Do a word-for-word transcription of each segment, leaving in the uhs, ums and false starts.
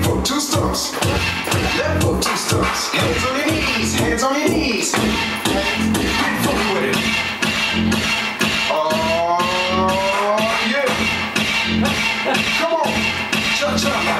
foot, two stumps. Left foot, two stumps. Hands on your knees, hands on your knees. Big foot with it. Oh, yeah. Come on. Cha-cha now,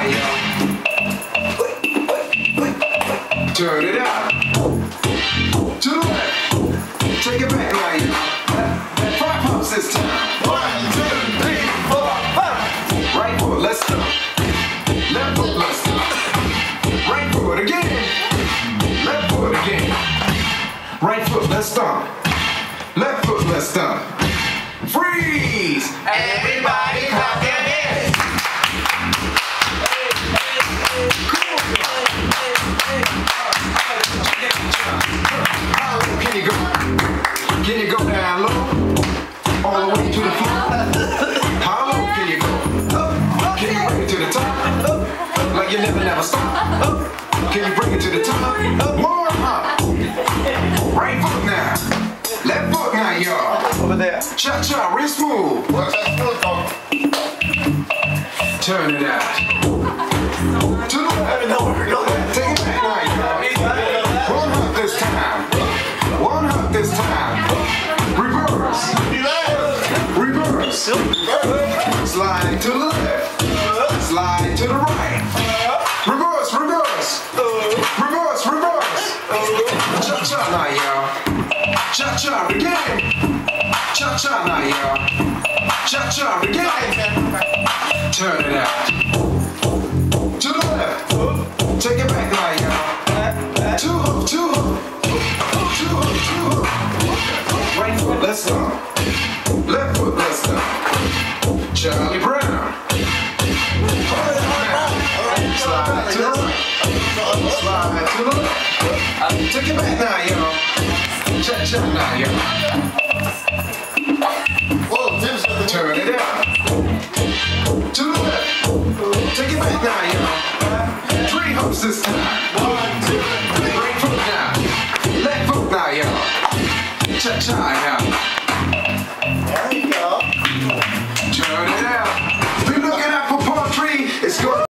y'all. Turn it out. To the left. Take it back now, y'all. Five pumps this time. One, two, three, four, five. Right foot, let's go. Left foot, let's go. Right foot again. Left foot again. Right foot, let's stomp. Left foot, let's stomp. Freeze! Everybody clap their hands. How low can you go? Can you go down low? All the way to the floor? How low can you go? Can you bring it to the top? Like you never, never stop? Can you bring it to the top? More hop. Right foot now. Left foot now, y'all. Over there. Cha-cha, real smooth. What's that smooth on? Turn it out. To the left. Take it back now, y'all. One hop this time. One hop this time. Reverse. Reverse. Slide to the left. Slide to the right. Reverse, reverse. Reverse, reverse. Cha-cha now, y'all. Cha-cha again. Cha-cha now, y'all. Cha-cha again. Turn it out. To the left. Take it back now, y'all. Two hook, two hook. Two hook, two hook. Right foot, let's go. Left foot, let's go. Charlie Brown. Slide to the right. Slide to the left. Take it back now, y'all. Cha-cha now, y'all. Turn it out. To the left. Take it back now, y'all. Three hops this time. One, two, three. Right foot now. Left foot now, y'all. Cha-cha now.